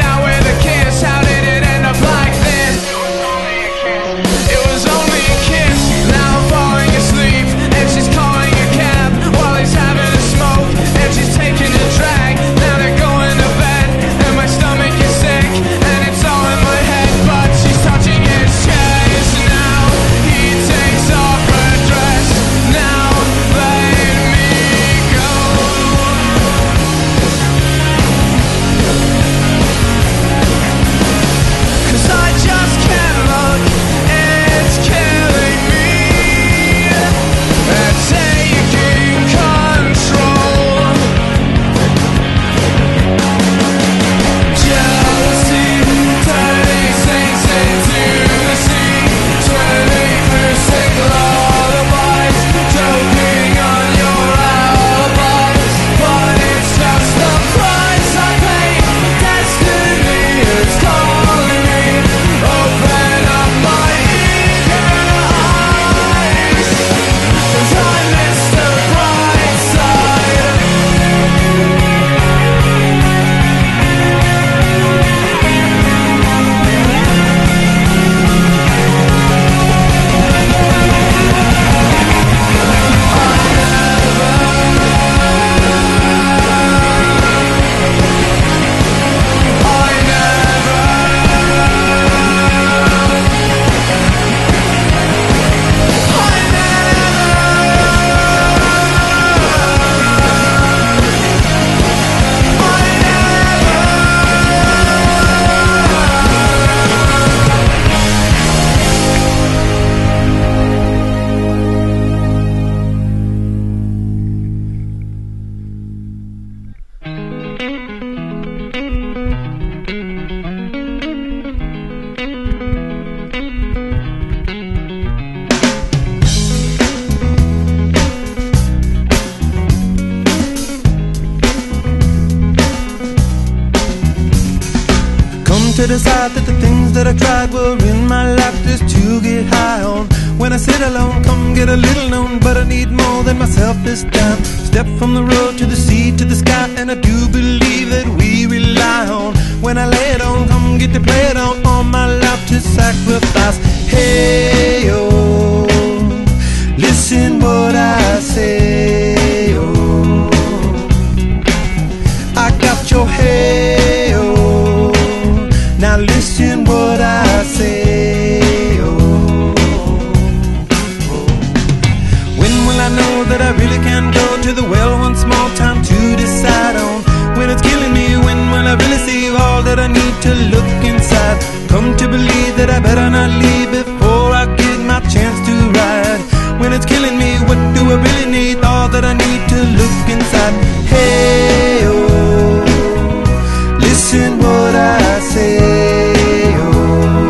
out with a kiss. How did it end up like this? It was only a kiss. Now I'm falling asleep, and she's calling a cab while he's having a smoke, and she's taking a drag. Now they're going to bed, and my stomach is sick, and it's all in my head. But she's touching his chest. Now he takes off her dress. Now let me go. 'Cause I just can't look, it's killing me. And taking control. Jealousy turning saints into the sea, turning through sick lullabies, joking on your alibis. But it's just the price I pay. Destiny is calling me. Open up my eager eyes, 'cause I miss the bright side. To decide that the things that I tried were in my life just to get high on. When I sit alone, come get a little known, but I need more than myself this time. Step from the road to the sea to the sky, and I do believe that we rely on. When I lay it on, come get to play it on, all my life to sacrifice. Hey, oh, listen what I say, oh, I got your hey, oh, now listen what I say, oh, oh. When will I know that I really can go to the well once more? Time to decide on when it's killing me. When will I really see all that I need to look inside? Come to believe that I better not leave before I get my chance to ride. When it's killing me, what do I really need? All that I need to look inside. Hey, oh, listen what I say, oh,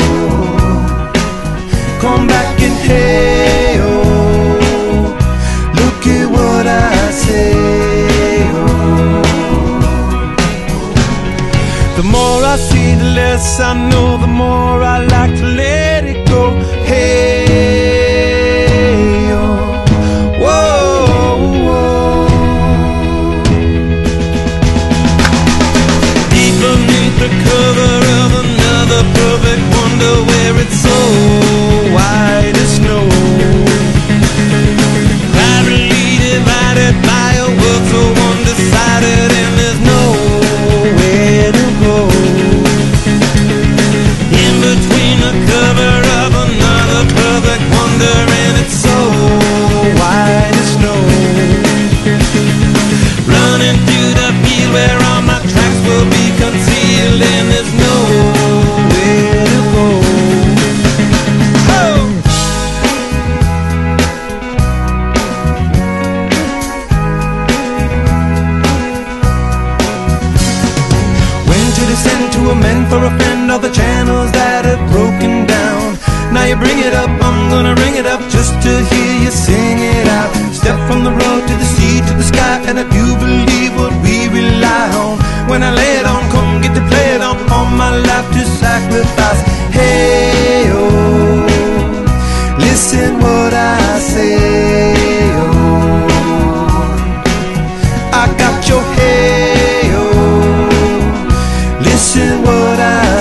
come back and hey, oh, look at what I say, oh. The more I see, the less I know, the more I like to let it go. Hey, oh, whoa, whoa. Deep beneath the cover of another perfect wonder, where it's so white as snow, privately divided by a world so undecided, and there's nowhere to go. In between the cover of another perfect wonder, and it's so white as snow, running through the field where all my tracks will be concealed, and there's nowhere to go. Oh! When to descend to amend for a friend all the channels that have broken down. Now you bring it up, I'm gonna ring it up just to hear you sing it out. Step from the road to the sea to the sky, and I do believe what we rely on. When I lay it on, come get to play it on, all my life to sacrifice. Hey, oh, listen what I say, oh, I got your hey, oh, listen what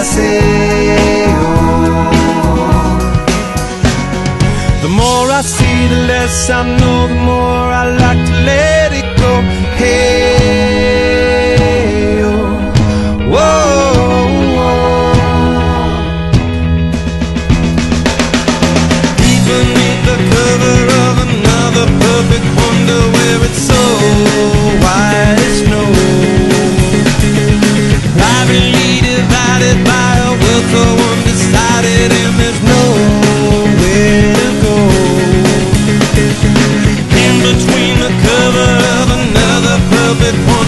I say. Oh. The more I see, the less I know, the more I like to let it go. Hey, oh, whoa, whoa. Deep beneath the cover of another perfect wonder, where it's so white as snow, privately divided by a world so undecided, and there's nowhere to go. In between the cover of another perfect one